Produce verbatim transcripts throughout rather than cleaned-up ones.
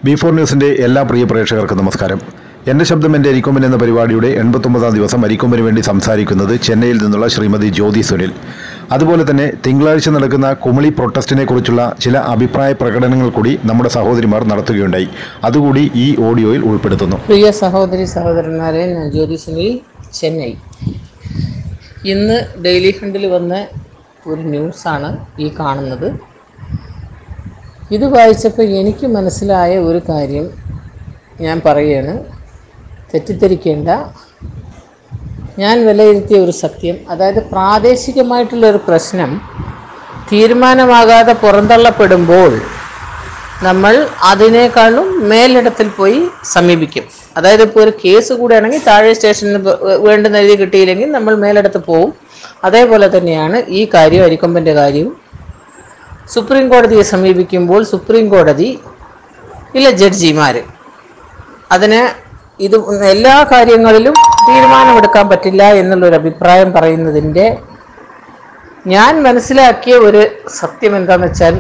B four ന്യൂസിൻ്റെ എല്ലാ പ്രിയ പ്രേക്ഷകർക്കും നമസ്കാരം. എൻ്റെ ശബ്ദം എൻ്റെ അരിക്കൊമ്പൻ എന്ന പരിപാടിയുടെ എൺപത്തൊമ്പതാം ദിവസം അരിക്കൊമ്പന് വേണ്ടി സംസാരിക്കുന്നത് ചെന്നൈയിൽ നിന്നുള്ള ശ്രീമതി ജ്യോതി സുനിൽ. അതുപോലെ തന്നെ തിങ്കളാഴ്ച നടക്കുന്ന കുമളി പ്രൊട്ടസ്റ്റിനെ കുറിച്ചുള്ള ചില അഭിപ്രായ പ്രകടനങ്ങൾ കൂടി നമ്മുടെ സഹോദരിമാർ നടത്തുകയുണ്ടായി. അതുകൂടി ഈ ഓഡിയോയിൽ ഉൾപ്പെടുത്തുന്നു. പ്രിയ സഹോദരി സഹോദരന്മാരെ, ഞാൻ ജ്യോതി സുനിൽ, ചെന്നൈ. ഇന്ന് ഡെയിലി ഹണ്ടിൽ വന്ന ഒരു ന്യൂസാണ് ഈ കാണുന്നത്. ഇത് വായിച്ചപ്പോൾ എനിക്ക് മനസ്സിലായ ഒരു കാര്യം ഞാൻ പറയുകയാണ്, തെറ്റിദ്ധരിക്കേണ്ട. ഞാൻ വിലയിരുത്തിയ ഒരു സത്യം, അതായത് പ്രാദേശികമായിട്ടുള്ളൊരു പ്രശ്നം തീരുമാനമാകാതെ പുറന്തള്ളപ്പെടുമ്പോൾ നമ്മൾ അതിനേക്കാളും മേലിടത്തിൽ പോയി സമീപിക്കും. അതായത് ഇപ്പോൾ ഒരു കേസ് കൂടെയാണെങ്കിൽ താഴെ സ്റ്റേഷനിൽ വേണ്ടുന്ന എഴുതി കിട്ടിയില്ലെങ്കിൽ നമ്മൾ മേലിടത്ത് പോവും. അതേപോലെ തന്നെയാണ് ഈ കാര്യം, അരിക്കൊമ്പൻ്റെ കാര്യം. സുപ്രീം കോടതിയെ സമീപിക്കുമ്പോൾ സുപ്രീം കോടതി ഇല്ല ജഡ്ജിമാർ അതിന് ഇത് എല്ലാ കാര്യങ്ങളിലും തീരുമാനമെടുക്കാൻ പറ്റില്ല എന്നുള്ളൊരു അഭിപ്രായം പറയുന്നതിൻ്റെ ഞാൻ മനസ്സിലാക്കിയ ഒരു സത്യം എന്താണെന്ന് വെച്ചാൽ,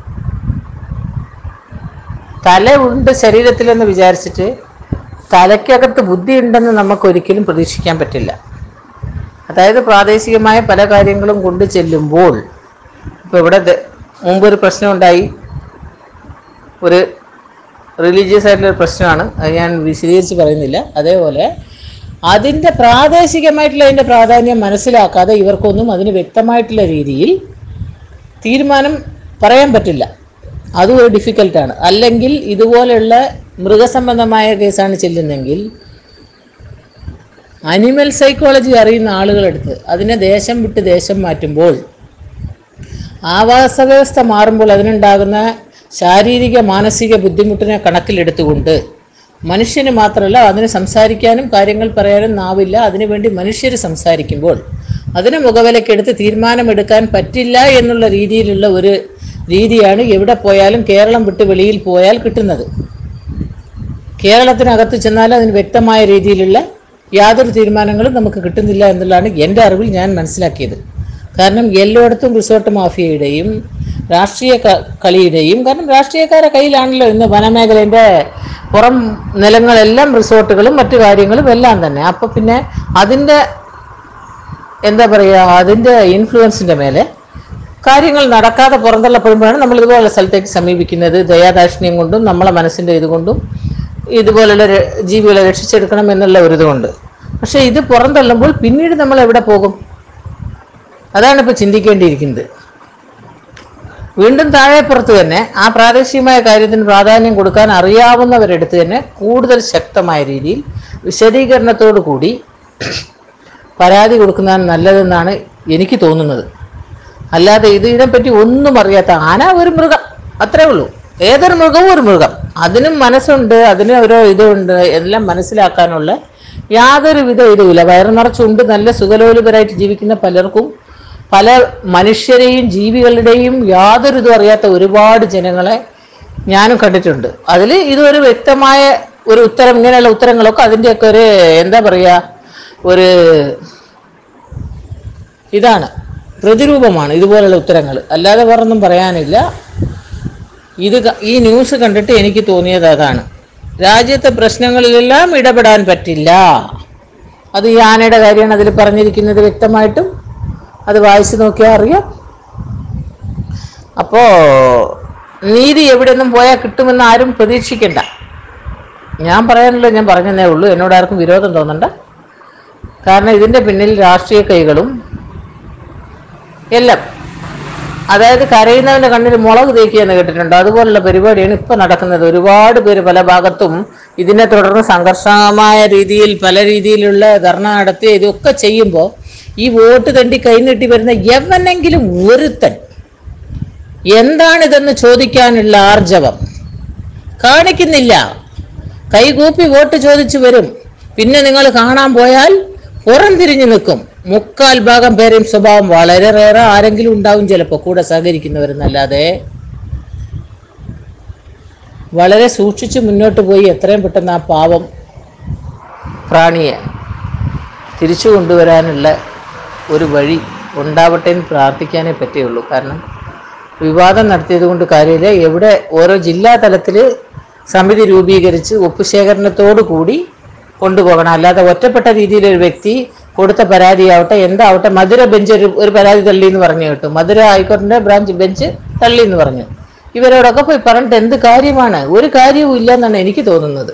തല ഉണ്ട് ശരീരത്തിലെന്ന് വിചാരിച്ചിട്ട് തലയ്ക്കകത്ത് ബുദ്ധി ഉണ്ടെന്ന് നമുക്കൊരിക്കലും പ്രതീക്ഷിക്കാൻ പറ്റില്ല. അതായത് പ്രാദേശികമായ പല കാര്യങ്ങളും കൊണ്ടു ചെല്ലുമ്പോൾ, ഇപ്പോൾ ഇവിടെ മുമ്പൊരു പ്രശ്നം ഉണ്ടായി, ഒരു റിലീജിയസ് ആയിട്ടുള്ളൊരു പ്രശ്നമാണ്, അത് ഞാൻ വിശദീകരിച്ച് പറയുന്നില്ല. അതേപോലെ അതിൻ്റെ പ്രാദേശികമായിട്ടുള്ള അതിൻ്റെ പ്രാധാന്യം മനസ്സിലാക്കാതെ ഇവർക്കൊന്നും അതിന് വ്യക്തമായിട്ടുള്ള രീതിയിൽ തീരുമാനം പറയാൻ പറ്റില്ല. അതും ഒരു ഡിഫിക്കൽട്ടാണ്. അല്ലെങ്കിൽ ഇതുപോലെയുള്ള മൃഗസംബന്ധമായ കേസാണ് ചെല്ലുന്നെങ്കിൽ അനിമൽ സൈക്കോളജി അറിയുന്ന ആളുകളെടുത്ത് അതിനെ ദേശം വിട്ട് ദേശം മാറ്റുമ്പോൾ, ആവാസ വ്യവസ്ഥ മാറുമ്പോൾ അതിനുണ്ടാകുന്ന ശാരീരിക മാനസിക ബുദ്ധിമുട്ടിനെ കണക്കിലെടുത്തുകൊണ്ട് മനുഷ്യന് മാത്രമല്ല അതിന് സംസാരിക്കാനും കാര്യങ്ങൾ പറയാനും നാവില്ല, അതിനുവേണ്ടി മനുഷ്യർ സംസാരിക്കുമ്പോൾ അതിനെ മുഖവിലക്കെടുത്ത് തീരുമാനമെടുക്കാൻ പറ്റില്ല എന്നുള്ള രീതിയിലുള്ള ഒരു രീതിയാണ് എവിടെ പോയാലും കേരളം വിട്ട് വെളിയിൽ പോയാൽ കിട്ടുന്നത്. കേരളത്തിനകത്ത് ചെന്നാൽ അതിന് വ്യക്തമായ രീതിയിലുള്ള യാതൊരു തീരുമാനങ്ങളും നമുക്ക് കിട്ടുന്നില്ല എന്നുള്ളതാണ് എൻ്റെ അറിവിൽ ഞാൻ മനസ്സിലാക്കിയത്. കാരണം എല്ലായിടത്തും റിസോർട്ട് മാഫിയയുടെയും രാഷ്ട്രീയ കളിയുടെയും, കാരണം രാഷ്ട്രീയക്കാരുടെ കയ്യിലാണല്ലോ ഇന്ന് വനമേഖലേൻ്റെ പുറം നിലങ്ങളെല്ലാം റിസോർട്ടുകളും മറ്റു കാര്യങ്ങളും എല്ലാം തന്നെ. അപ്പോൾ പിന്നെ അതിൻ്റെ എന്താ പറയുക, അതിൻ്റെ ഇൻഫ്ലുവൻസിൻ്റെ മേലെ കാര്യങ്ങൾ നടക്കാതെ പുറന്തള്ളപ്പെടുമ്പോഴാണ് നമ്മൾ ഇതുപോലുള്ള സ്ഥലത്തേക്ക് സമീപിക്കുന്നത്. ദയാദാക്ഷിണ്യം കൊണ്ടും നമ്മളെ മനസ്സിൻ്റെ ഇതുകൊണ്ടും ഇതുപോലുള്ള ജീവികളെ രക്ഷിച്ചെടുക്കണം എന്നുള്ള ഒരു ഇതുകൊണ്ട്. പക്ഷേ ഇത് പുറന്തള്ളുമ്പോൾ പിന്നീട് നമ്മൾ എവിടെ പോകും? അതാണ് ഇപ്പോൾ ചിന്തിക്കേണ്ടിയിരിക്കുന്നത്. വീണ്ടും താഴെപ്പുറത്ത് തന്നെ ആ പ്രാദേശികമായ കാര്യത്തിന് പ്രാധാന്യം കൊടുക്കാൻ അറിയാവുന്നവരെടുത്ത് തന്നെ കൂടുതൽ ശക്തമായ രീതിയിൽ വിശദീകരണത്തോടു കൂടി പരാതി കൊടുക്കുന്നതാണ് നല്ലതെന്നാണ് എനിക്ക് തോന്നുന്നത്. അല്ലാതെ ഇത് ഇതിനെപ്പറ്റി ഒന്നും അറിയാത്ത ആന ഒരു മൃഗം, അത്രേ ഉള്ളൂ. ഏതൊരു മൃഗവും ഒരു മൃഗം, അതിനും മനസ്സുണ്ട്, അതിന് ഓരോ ഇതുണ്ട്, എല്ലാം മനസ്സിലാക്കാനുള്ള യാതൊരു വിധ ഇതുമില്ല. വയറു നിറച്ചുണ്ട് നല്ല സുഖലോലുപരായിട്ട് ജീവിക്കുന്ന പലർക്കും, പല മനുഷ്യരെയും ജീവികളുടെയും യാതൊരു ഇതും അറിയാത്ത ഒരുപാട് ജനങ്ങളെ ഞാനും കണ്ടിട്ടുണ്ട്. അതിൽ ഇതൊരു വ്യക്തമായ ഒരു ഉത്തരം, ഇങ്ങനെയുള്ള ഉത്തരങ്ങളൊക്കെ അതിൻ്റെയൊക്കെ ഒരു എന്താ പറയുക, ഒരു ഇതാണ്, പ്രതിരൂപമാണ് ഇതുപോലുള്ള ഉത്തരങ്ങൾ. അല്ലാതെ വേറൊന്നും പറയാനില്ല. ഇത് ഈ ന്യൂസ് കണ്ടിട്ട് എനിക്ക് തോന്നിയത് അതാണ്. രാജ്യത്തെ പ്രശ്നങ്ങളിലെല്ലാം ഇടപെടാൻ പറ്റില്ല. അത് ഈ ആനയുടെ കാര്യമാണ് അതിൽ പറഞ്ഞിരിക്കുന്നത് വ്യക്തമായിട്ടും. അത് വായിച്ചു നോക്കിയാൽ അറിയാം. അപ്പോൾ നീതി എവിടെ നിന്നും പോയാൽ കിട്ടുമെന്ന് ആരും പ്രതീക്ഷിക്കണ്ട. ഞാൻ പറയാനല്ലോ, ഞാൻ പറഞ്ഞതേ ഉള്ളൂ. എന്നോട് ആർക്കും വിരോധം തോന്നണ്ട. കാരണം ഇതിൻ്റെ പിന്നിൽ രാഷ്ട്രീയ കൈകളും എല്ലാം, അതായത് കരയുന്നവൻ്റെ കണ്ണിൽ മുളക് തേക്കിയെന്ന് കേട്ടിട്ടുണ്ട്. അതുപോലുള്ള പരിപാടിയാണ് ഇപ്പോൾ നടക്കുന്നത്. ഒരുപാട് പേര് പല ഭാഗത്തും ഇതിനെ തുടർന്ന് സംഘർഷമായ രീതിയിൽ പല രീതിയിലുള്ള ധർണ നടത്തി ഇതൊക്കെ ചെയ്യുമ്പോൾ ഈ വോട്ട് തണ്ടി കൈനീട്ടി വരുന്ന എവനെങ്കിലും ഒരുത്തൻ എന്താണിതെന്ന് ചോദിക്കാനുള്ള ആർജവം കാണിക്കുന്നില്ല. കൈകൂപ്പി വോട്ട് ചോദിച്ചു വരും. പിന്നെ നിങ്ങൾ കാണാൻ പോയാൽ പുറം തിരിഞ്ഞു നിൽക്കും. മുക്കാൽ ഭാഗം പേരെയും സ്വഭാവം വളരെ റേറെ, ആരെങ്കിലും ഉണ്ടാവും ചിലപ്പോൾ കൂടെ സഹകരിക്കുന്നവരെന്നല്ലാതെ. വളരെ സൂക്ഷിച്ച് മുന്നോട്ട് പോയി എത്രയും പെട്ടെന്ന് ആ പാവം പ്രാണിയെ തിരിച്ചു കൊണ്ടുവരാനുള്ള ഒരു വഴി ഉണ്ടാവട്ടെ എന്ന് പ്രാർത്ഥിക്കാനേ പറ്റുകയുള്ളൂ. കാരണം വിവാദം നടത്തിയത് കൊണ്ട് കാര്യമില്ല. എവിടെ ഓരോ ജില്ലാ തലത്തിൽ സമിതി രൂപീകരിച്ച് ഒപ്പുശേഖരണത്തോടു കൂടി കൊണ്ടുപോകണം. അല്ലാതെ ഒറ്റപ്പെട്ട രീതിയിൽ ഒരു വ്യക്തി കൊടുത്ത പരാതിയാവട്ടെ എന്താവട്ടെ, മധുര ബെഞ്ച് ഒരു ഒരു പരാതി തള്ളി എന്ന് പറഞ്ഞു കേട്ടു, മധുര ഹൈക്കോടതിൻ്റെ ബ്രാഞ്ച് ബെഞ്ച് തള്ളി എന്ന് പറഞ്ഞു. ഇവരോടൊക്കെ പോയി പറഞ്ഞിട്ട് എന്ത് കാര്യമാണ്? ഒരു കാര്യവും ഇല്ല എന്നാണ് എനിക്ക് തോന്നുന്നത്.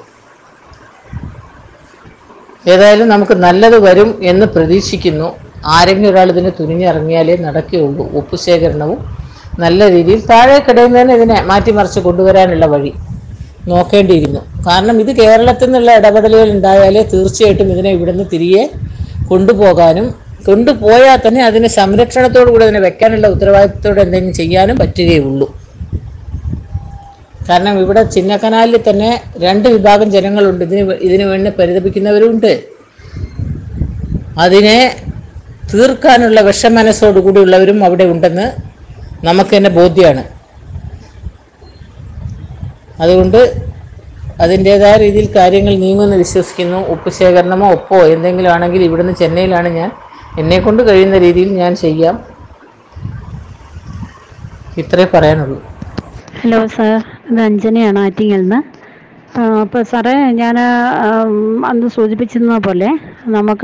ഏതായാലും നമുക്ക് നല്ലത് വരും എന്ന് പ്രതീക്ഷിക്കുന്നു. ആരെങ്കിലും ഒരാൾ ഇതിന് തുനിഞ്ഞിറങ്ങിയാലേ നടക്കുകയുള്ളൂ. ഒപ്പുശേഖരണവും നല്ല രീതിയിൽ താഴേക്കിടയിൽ തന്നെ ഇതിനെ മാറ്റിമറിച്ച് കൊണ്ടുവരാനുള്ള വഴി നോക്കേണ്ടിയിരുന്നു. കാരണം ഇത് കേരളത്തിൽ നിന്നുള്ള ഇടപെടലുകൾ ഉണ്ടായാലേ തീർച്ചയായിട്ടും ഇതിനെ ഇവിടുന്ന് തിരികെ കൊണ്ടുപോകാനും, കൊണ്ടുപോയാൽ തന്നെ അതിന് സംരക്ഷണത്തോടു കൂടി അതിനെ വെക്കാനുള്ള ഉത്തരവാദിത്തത്തോടെ എന്തെങ്കിലും ചെയ്യാനും പറ്റുകയുള്ളൂ. കാരണം ഇവിടെ ചിന്നക്കനാലിൽ തന്നെ രണ്ട് വിഭാഗം ജനങ്ങളുണ്ട്. ഇതിന് ഇതിനു വേണ്ടി പരിതപിക്കുന്നവരുണ്ട്. അതിനെ തീർക്കാനുള്ള വിഷമനസ്സോടുകൂടിയുള്ളവരും അവിടെ ഉണ്ടെന്ന് നമുക്ക് തന്നെ ബോധ്യമാണ്. അതുകൊണ്ട് അതിൻ്റേതായ രീതിയിൽ കാര്യങ്ങൾ നീങ്ങുമെന്ന് വിശ്വസിക്കുന്നു. ഉപ്പ് ശേഖരണമോ ഒപ്പോ എന്തെങ്കിലും ആണെങ്കിൽ ഇവിടുന്ന് ചെന്നൈയിലാണ് ഞാൻ, എന്നെക്കൊണ്ട് കഴിയുന്ന രീതിയിൽ ഞാൻ ചെയ്യാം. ഇത്രേ പറയാനുള്ളൂ. ഹലോ സാർ, ഇത് അഞ്ജനയാണ് ആറ്റിങ്ങിൽ നിന്ന്. അപ്പോൾ സാറേ, ഞാൻ അന്ന് സൂചിപ്പിച്ചിരുന്ന പോലെ നമുക്ക്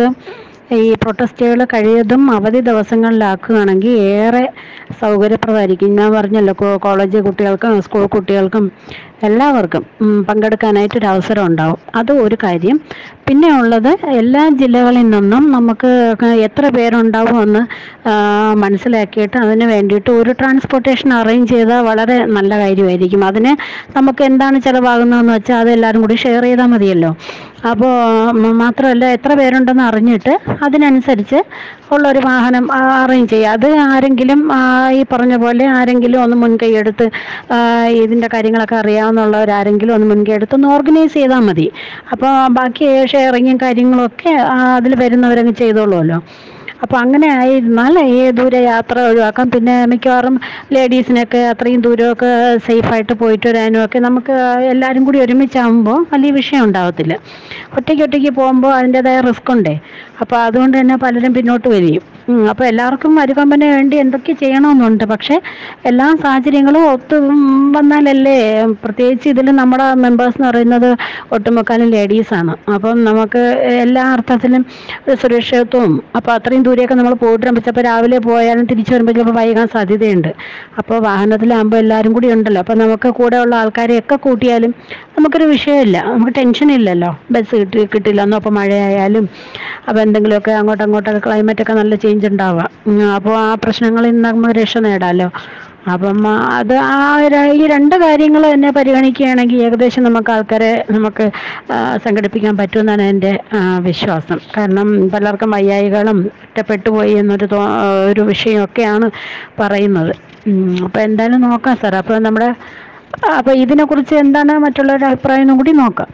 ഈ പ്രൊട്ടസ്റ്റുകൾ കഴിയതും അവധി ദിവസങ്ങളിലാക്കുകയാണെങ്കിൽ ഏറെ സൗകര്യപ്രദമായിരിക്കും. ഞാൻ പറഞ്ഞല്ലോ, കോളേജ് കുട്ടികൾക്കും സ്കൂൾ കുട്ടികൾക്കും എല്ലാവർക്കും പങ്കെടുക്കാനായിട്ടൊരു അവസരം ഉണ്ടാവും. അത് ഒരു കാര്യം. പിന്നെ ഉള്ളത്, എല്ലാ ജില്ലകളിൽ നിന്നും നമുക്ക് എത്ര പേരുണ്ടാവുമെന്ന് മനസ്സിലാക്കിയിട്ട് അതിന് വേണ്ടിയിട്ട് ഒരു ട്രാൻസ്പോർട്ടേഷൻ അറേഞ്ച് ചെയ്താൽ വളരെ നല്ല കാര്യമായിരിക്കും. അതിന് നമുക്ക് എന്താണ് ചിലവാകുന്നതെന്ന് വെച്ചാൽ അത് എല്ലാവരും കൂടി ഷെയർ ചെയ്താൽ മതിയല്ലോ. അപ്പോൾ മാത്രമല്ല, എത്ര പേരുണ്ടെന്ന് അറിഞ്ഞിട്ട് അതിനനുസരിച്ച് ഉള്ളൊരു വാഹനം അറേഞ്ച് ചെയ്യുക. അത് ആരെങ്കിലും ഈ പറഞ്ഞ പോലെ ആരെങ്കിലും ഒന്ന് മുൻകൈ എടുത്ത് ഇതിൻ്റെ കാര്യങ്ങളൊക്കെ അറിയാവുന്നവരാരെങ്കിലും ഒന്ന് മുൻകൈ എടുത്ത് ഒന്ന് ഓർഗനൈസ് ചെയ്താൽ മതി. അപ്പോൾ ബാക്കി ഷെയറിങ്ങും കാര്യങ്ങളൊക്കെ അതിൽ വരുന്നവരങ്ങ് ചെയ്തോളുമല്ലോ. അപ്പോൾ അങ്ങനെ ആയിരുന്നാൽ ഈ ദൂരെ യാത്ര ഒഴിവാക്കാം. പിന്നെ മിക്കവാറും ലേഡീസിനൊക്കെ അത്രയും ദൂരമൊക്കെ സേഫായിട്ട് പോയിട്ട് വരാനും ഒക്കെ നമുക്ക് എല്ലാവരും കൂടി ഒരുമിച്ചാകുമ്പോൾ വലിയ വിഷയം ഉണ്ടാകത്തില്ല. ഒറ്റയ്ക്ക് ഒറ്റയ്ക്ക് പോകുമ്പോൾ അതിൻ്റേതായ റിസ്ക് ഉണ്ടേ. അപ്പോൾ അതുകൊണ്ട് തന്നെ പലരും പിന്നോട്ട് വരികയും. അപ്പോൾ എല്ലാവർക്കും അരിക്കൊമ്പന് വേണ്ടി എന്തൊക്കെ ചെയ്യണമെന്നുണ്ട്. പക്ഷേ എല്ലാ സാഹചര്യങ്ങളും ഒത്തു വന്നാലല്ലേ, പ്രത്യേകിച്ച് ഇതിൽ നമ്മുടെ മെമ്പേഴ്സ് എന്ന് പറയുന്നത് ഒട്ടുമുക്കാലും ലേഡീസാണ്. അപ്പം നമുക്ക് എല്ലാ അർത്ഥത്തിലും ഒരു സുരക്ഷിതത്വവും, അപ്പോൾ അത്രയും ദൂരെയൊക്കെ നമ്മൾ പോയിട്ട് വരുമ്പോൾ രാവിലെ പോയാലും തിരിച്ചു വരുമ്പോൾ ചിലപ്പോൾ വൈകാൻ സാധ്യതയുണ്ട്. അപ്പോൾ വാഹനത്തിലാകുമ്പോൾ എല്ലാവരും കൂടി ഉണ്ടല്ലോ. അപ്പോൾ നമുക്ക് കൂടെയുള്ള ആൾക്കാരെയൊക്കെ കൂട്ടിയാലും നമുക്കൊരു വിഷയമില്ല, നമുക്ക് ടെൻഷൻ ഇല്ലല്ലോ. ബസ് കിട്ടി കിട്ടില്ലെന്നോ അപ്പോൾ മഴയായാലും അപ്പോൾ എന്തെങ്കിലുമൊക്കെ അങ്ങോട്ടും അങ്ങോട്ടൊക്കെ ക്ലൈമറ്റൊക്കെ നല്ല ചേഞ്ച് ഉണ്ടാവാം. അപ്പോൾ ആ പ്രശ്നങ്ങളിൽ നിന്ന് നമുക്ക് രക്ഷ നേടാമല്ലോ. അപ്പം അത് ആ ഈ രണ്ട് കാര്യങ്ങൾ തന്നെ പരിഗണിക്കുകയാണെങ്കിൽ ഏകദേശം നമുക്ക് ആൾക്കാരെ നമുക്ക് സംഘടിപ്പിക്കാൻ പറ്റുമെന്നാണ് എൻ്റെ വിശ്വാസം. കാരണം പലർക്കും വയ്യായികളും ഒറ്റപ്പെട്ടു പോയി എന്നൊരു ഒരു വിഷയമൊക്കെയാണ് പറയുന്നത്. അപ്പോൾ എന്തായാലും നോക്കാം സാർ. അപ്പോൾ നമ്മുടെ അപ്പോൾ ഇതിനെക്കുറിച്ച് എന്താണ് മറ്റുള്ളവരുടെ അഭിപ്രായം എന്നും കൂടി നോക്കാം.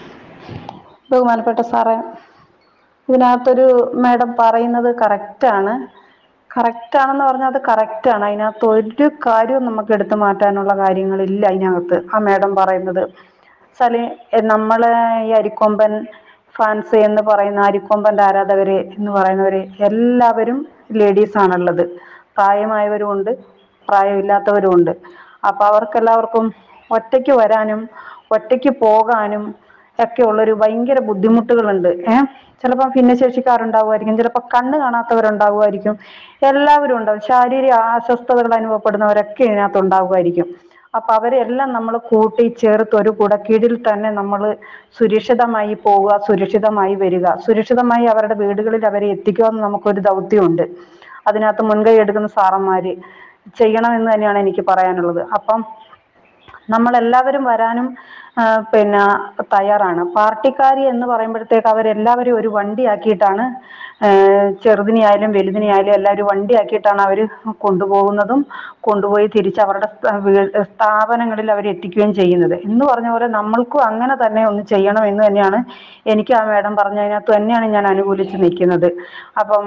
ബഹുമാനപ്പെട്ട സാറേ, ഇതിനകത്തൊരു മാഡം പറയുന്നത് കറക്റ്റാണ്. കറക്റ്റാണെന്ന് പറഞ്ഞാൽ അത് കറക്റ്റാണ്. അതിനകത്ത് ഒരു കാര്യവും നമുക്ക് എടുത്തു മാറ്റാനുള്ള കാര്യങ്ങളില്ല അതിനകത്ത്. ആ മാഡം പറയുന്നത് വെച്ചാൽ നമ്മളെ ഈ അരിക്കൊമ്പൻ ഫാൻസ് എന്ന് പറയുന്ന അരിക്കൊമ്പൻ്റെ ആരാധകർ എന്ന് പറയുന്നവർ എല്ലാവരും ലേഡീസാണുള്ളത്. പ്രായമായവരും ഉണ്ട്, പ്രായമില്ലാത്തവരും ഉണ്ട്. അപ്പോൾ അവർക്കെല്ലാവർക്കും ഒറ്റയ്ക്ക് വരാനും ഒറ്റയ്ക്ക് പോകാനും ഒക്കെ ഉള്ളൊരു ഭയങ്കര ബുദ്ധിമുട്ടുകളുണ്ട്. ഏഹ് ചിലപ്പോൾ ഭിന്നശേഷിക്കാരുണ്ടാവുമായിരിക്കും, ചിലപ്പോൾ കണ്ണ് കാണാത്തവരുണ്ടാവുമായിരിക്കും, എല്ലാവരും ഉണ്ടാവും. ശാരീരിക അസ്വസ്ഥതകൾ അനുഭവപ്പെടുന്നവരൊക്കെ ഇതിനകത്ത് ഉണ്ടാവുമായിരിക്കും. അപ്പൊ അവരെല്ലാം നമ്മൾ കൂട്ടി ചേർത്ത് ഒരു കുടക്കീഴിൽ തന്നെ നമ്മൾ സുരക്ഷിതമായി പോവുക, സുരക്ഷിതമായി വരിക, സുരക്ഷിതമായി അവരുടെ വീടുകളിൽ അവരെ എത്തിക്കുക എന്ന് നമുക്കൊരു ദൗത്യമുണ്ട്. അതിനകത്ത് മുൻകൈ എടുക്കുന്ന സാറന്മാര് ചെയ്യണമെന്ന് തന്നെയാണ് എനിക്ക് പറയാനുള്ളത്. അപ്പം നമ്മളെല്ലാവരും വരാനും പിന്നെ തയ്യാറാണ്. പാർട്ടിക്കാരി എന്ന് പറയുമ്പോഴത്തേക്ക് അവരെല്ലാവരും ഒരു വണ്ടിയാക്കിയിട്ടാണ്, ചെറുതിനെയായാലും വലുതിനെയായാലും എല്ലാവരും വണ്ടിയാക്കിയിട്ടാണ് അവർ കൊണ്ടുപോകുന്നതും കൊണ്ടുപോയി തിരിച്ച് അവരുടെ സ്ഥാപനങ്ങളിൽ അവർ എത്തിക്കുകയും ചെയ്യുന്നത്. എന്ന് പറഞ്ഞ പോലെ നമ്മൾക്കും അങ്ങനെ തന്നെ ഒന്ന് ചെയ്യണം എന്ന് തന്നെയാണ് എനിക്ക് ആ മാഡം പറഞ്ഞതിനകത്ത് തന്നെയാണ് ഞാൻ അനുകൂലിച്ച് നിൽക്കുന്നത്. അപ്പം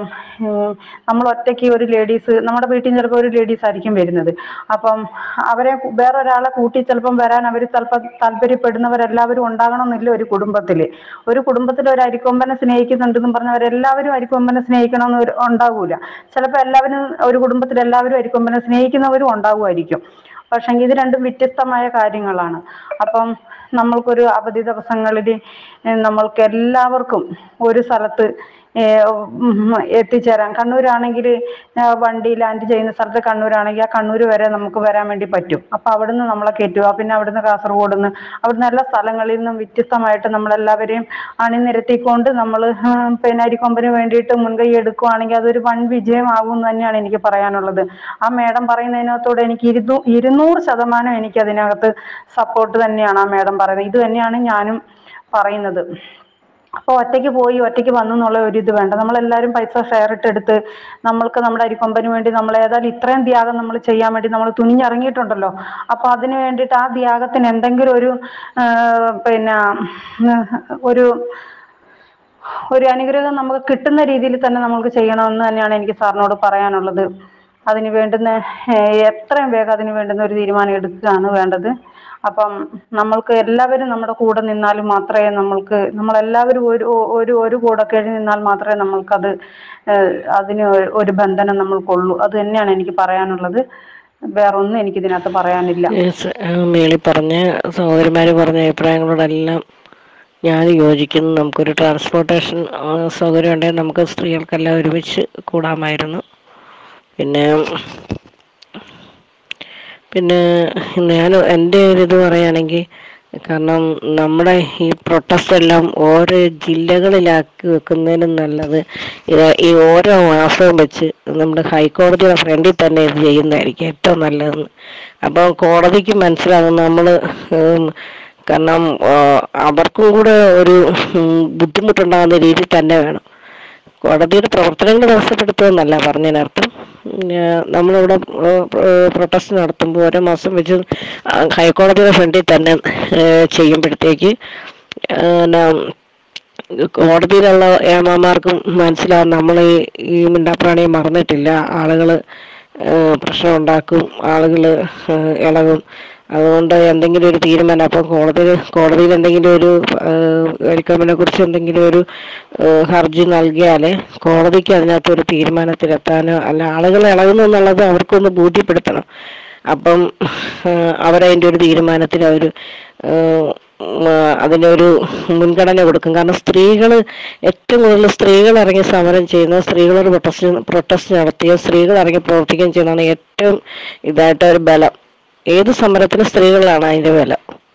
നമ്മൾ ഒറ്റയ്ക്ക് ഒരു ലേഡീസ്, നമ്മുടെ വീട്ടിൽ നിന്ന് ചിലപ്പോൾ ഒരു ലേഡീസ് ആയിരിക്കും വരുന്നത്. അപ്പം അവരെ വേറൊരാളെ കൂട്ടി ചിലപ്പം വരാൻ അവർ ചിലപ്പോൾ താല്പര്യപ്പെടുന്നവരെല്ലാവരും ഉണ്ടാകണമെന്നില്ല ഒരു കുടുംബത്തിൽ. ഒരു കുടുംബത്തിൽ ഒരു അരിക്കൊമ്പനെ സ്നേഹിക്കുന്നുണ്ടെന്നും പറഞ്ഞവരെല്ലാവരും അരിക്കൊമ്പനെ സ്നേഹിക്കണമെന്ന് ഉണ്ടാകൂല. ചിലപ്പോൾ എല്ലാവരും ഒരു കുടുംബത്തിൽ എല്ലാവരും അരിക്കൊമ്പനെ സ്നേഹിക്കുന്നവരും ഉണ്ടാകുമായിരിക്കും. പക്ഷെ ഇത് രണ്ടും വ്യത്യസ്തമായ കാര്യങ്ങളാണ്. അപ്പം നമ്മൾക്കൊരു അവധി ദിവസങ്ങളിൽ നമ്മൾക്ക് എല്ലാവർക്കും ഒരു സ്ഥലത്ത് എത്തിച്ചേരാൻ, കണ്ണൂരാണെങ്കിൽ വണ്ടി ലാൻഡ് ചെയ്യുന്ന സ്ഥലത്ത് കണ്ണൂരാണെങ്കിൽ ആ കണ്ണൂർ വരെ നമുക്ക് വരാൻ വേണ്ടി പറ്റും. അപ്പം അവിടുന്ന് നമ്മളെ കയറ്റുക. പിന്നെ അവിടുന്ന് കാസർഗോഡ് നിന്ന് അവിടുന്ന് എല്ലാ സ്ഥലങ്ങളിൽ നിന്നും വ്യത്യസ്തമായിട്ട് നമ്മളെല്ലാവരെയും അണിനിരത്തിക്കൊണ്ട് നമ്മൾ പിന്നെ അരിക്കൊമ്പന് വേണ്ടിയിട്ട് മുൻകൈ എടുക്കുകയാണെങ്കിൽ അതൊരു വൻ വിജയമാകും എന്ന് തന്നെയാണ് എനിക്ക് പറയാനുള്ളത്. ആ മേഡം പറയുന്നതിനകത്തോടെ എനിക്ക് ഇരുന്നൂ ഇരുന്നൂറ് ശതമാനം എനിക്ക് അതിനകത്ത് സപ്പോർട്ട് തന്നെയാണ് ആ മേഡം പറയുന്നത്. ഇത് തന്നെയാണ് ഞാനും പറയുന്നത്. അപ്പോൾ ഒറ്റയ്ക്ക് പോയി ഒറ്റയ്ക്ക് വന്നു എന്നുള്ള ഒരു ഇത് വേണ്ട. നമ്മളെല്ലാവരും പൈസ ഷെയർ ഇട്ടെടുത്ത് നമ്മൾക്ക് നമ്മുടെ അരിക്കൊമ്പന് വേണ്ടി നമ്മൾ ഏതായാലും ഇത്രയും ത്യാഗം നമ്മൾ ചെയ്യാൻ വേണ്ടി നമ്മൾ തുനിഞ്ഞിറങ്ങിയിട്ടുണ്ടല്ലോ. അപ്പോൾ അതിന് വേണ്ടിയിട്ട് ആ ത്യാഗത്തിന് എന്തെങ്കിലും ഒരു പിന്നെ ഒരു ഒരു അനുഗ്രഹം നമുക്ക് കിട്ടുന്ന രീതിയിൽ തന്നെ നമുക്ക് ചെയ്യണമെന്ന് തന്നെയാണ് എനിക്ക് സാറിനോട് പറയാനുള്ളത്. അതിന് വേണ്ടുന്ന എത്രയും വേഗം അതിന് വേണ്ടുന്ന ഒരു തീരുമാനം എടുക്കുകയാണ് വേണ്ടത്. അപ്പം നമ്മൾക്ക് എല്ലാവരും നമ്മുടെ കൂടെ നിന്നാൽ മാത്രമേ നമ്മൾക്ക് നമ്മളെല്ലാവരും ഒരു ഒരു ഒരു കൂടെ കഴിഞ്ഞ് നിന്നാൽ മാത്രമേ നമ്മൾക്കത് അതിന് ഒരു ബന്ധനം നമ്മൾക്കുള്ളൂ. അത് തന്നെയാണ് എനിക്ക് പറയാനുള്ളത്. വേറൊന്നും എനിക്കിതിനകത്ത് പറയാനില്ല. മേളി പറഞ്ഞ സഹോദരിമാർ പറഞ്ഞ അഭിപ്രായങ്ങളോടെല്ലാം ഞാൻ യോജിക്കുന്നു. നമുക്കൊരു ട്രാൻസ്പോർട്ടേഷൻ സൗകര്യം ഉണ്ടെങ്കിൽ നമുക്ക് സ്ത്രീകൾക്കെല്ലാം ഒരുമിച്ച് കൂടാമായിരുന്നു. പിന്നെ പിന്നെ ഞാൻ എൻ്റെ ഒരു ഇത് പറയുകയാണെങ്കിൽ, കാരണം നമ്മുടെ ഈ പ്രൊട്ടസ്റ്റ് എല്ലാം ഓരോ ജില്ലകളിലാക്കി വെക്കുന്നതിനും നല്ലത് ഈ ഓരോ മാസവും വെച്ച് നമ്മുടെ ഹൈക്കോടതിയുടെ ഫ്രണ്ടിൽ തന്നെ ഇത് ചെയ്യുന്നതായിരിക്കും ഏറ്റവും നല്ലതെന്ന്. അപ്പോൾ കോടതിക്ക് മനസ്സിലാകും നമ്മൾ, കാരണം അവർക്കും കൂടെ ഒരു ബുദ്ധിമുട്ടുണ്ടാകുന്ന രീതിയിൽ തന്നെ വേണം കോടതിയുടെ പ്രവർത്തനങ്ങൾ തടസ്സപ്പെടുത്തുമെന്നല്ല പറഞ്ഞതിനർത്ഥം. നമ്മളിവിടെ പ്രൊട്ടസ്റ്റ് നടത്തുമ്പോൾ ഓരോ മാസം വെച്ച് ഹൈക്കോടതിയുടെ ഫ്രണ്ടിൽ തന്നെ ചെയ്യുമ്പോഴത്തേക്ക് കോടതിയിലുള്ള ഏമാമാർക്കും മനസ്സിലാകും നമ്മൾ ഈ മിണ്ടാപ്രാണിയെ മറന്നിട്ടില്ല, ആളുകൾ പ്രശ്നം ഉണ്ടാക്കും, ആളുകൾ ഇളകും. അതുകൊണ്ട് എന്തെങ്കിലും ഒരു തീരുമാനം അപ്പം കോടതി കോടതിയിൽ എന്തെങ്കിലും ഒരു അരിക്കൊമ്പനെ കുറിച്ച് എന്തെങ്കിലും ഒരു ഹർജി നൽകിയാൽ കോടതിക്ക് അതിനകത്തൊരു തീരുമാനത്തിലെത്താനോ അല്ല ആളുകൾ ഇളകുന്നു എന്നുള്ളത് അവർക്കൊന്ന് ബോധ്യപ്പെടുത്തണം. അപ്പം അവരതിൻ്റെ ഒരു തീരുമാനത്തിൽ അവർ അതിനൊരു മുൻഗണന കൊടുക്കും. കാരണം സ്ത്രീകൾ ഏറ്റവും കൂടുതൽ സ്ത്രീകൾ ഇറങ്ങി സമരം ചെയ്യുന്ന, സ്ത്രീകളോട് പ്രൊട്ടസ്റ്റ് പ്രൊട്ടസ്റ്റ് നടത്തിയ സ്ത്രീകൾ ഇറങ്ങി പ്രവർത്തിക്കുകയും ചെയ്യുന്നതാണ് ഏറ്റവും ഇതായിട്ട് ഒരു ബലം. ഏത് സമരത്തിനും സ്ത്രീകളാണ് അതിൻ്റെ ബലം.